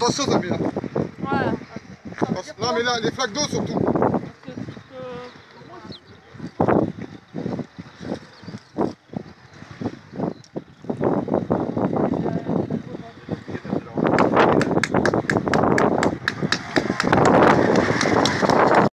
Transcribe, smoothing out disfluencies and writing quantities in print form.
Attention Samia. Voilà. Non mais là, les flaques d'eau surtout.